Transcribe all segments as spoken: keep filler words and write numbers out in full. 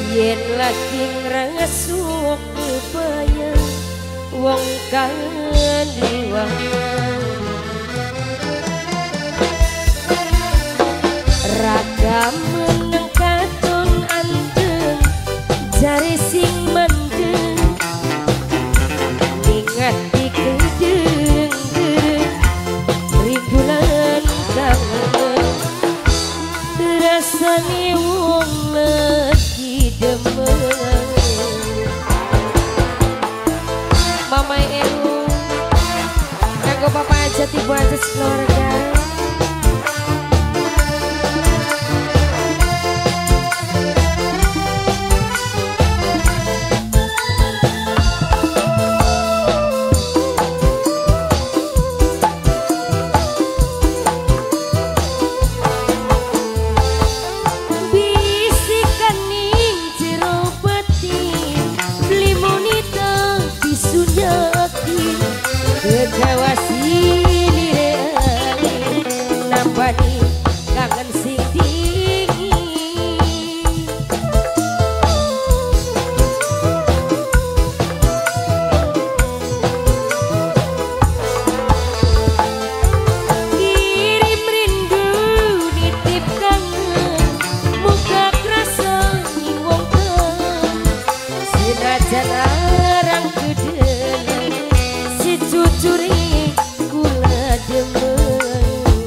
yen lagi ngrasuk kebayang wong kangen liwat ragam meneng katon anteng jare sing mendeng ingat dikedeng rindulan kangen rasane wong lagi demen Mama Elu kanggo papa aja tiba aja keluarga. Kangen sing tinggi kirim rindu nitip kangen muka kerasa nyinggung senajan arang kedeleng si cucuri kula demen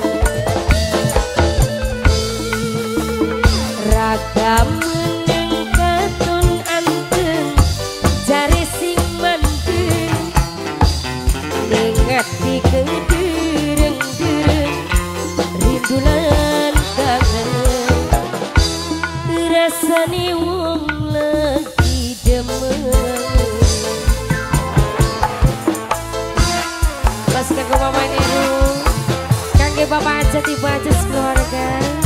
ragam meneng katon anteng jare sing manteng ningat dikedeng-dereng rindulan kangen rasane wong lagi demen Mas kanggo Mama Elu kangge Bapak aja tiba aja keluarga.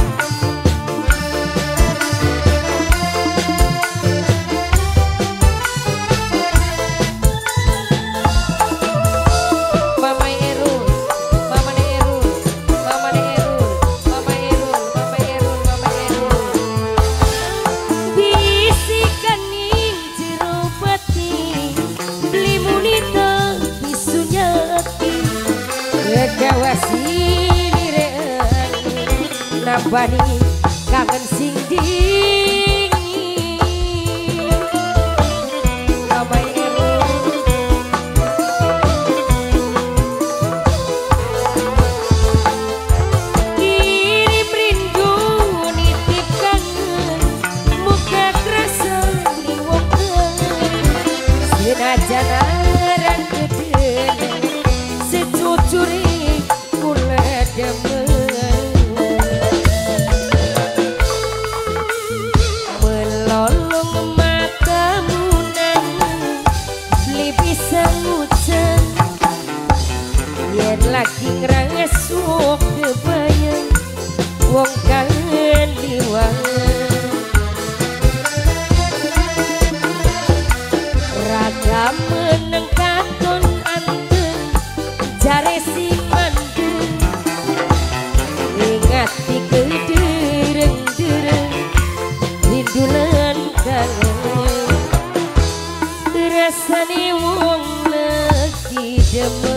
Nambani kangen sing dingin Mama Elu kirim rindu nitip kangen muka kerasa liwok senajan arang kedeleng secucuri kula demen lagi ngrasuk kebayang wong kangen liwat ragam meneng katon anteng jare sing manteng ingat dikedeng-dereng rindulan kangen rasane wong lagi demen